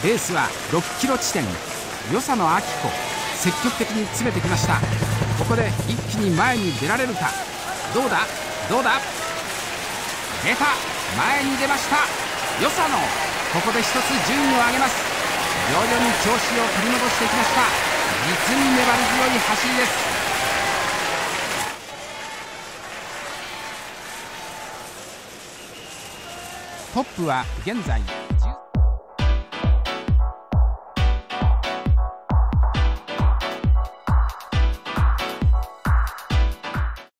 レースは6キロ地点、与謝野晶子積極的に詰めてきました。ここで一気に前に出られるか。どうだどうだ、出た、前に出ました。与謝野、ここで一つ順位を上げます。徐々に調子を取り戻してきました。実に粘り強い走りです。トップは現在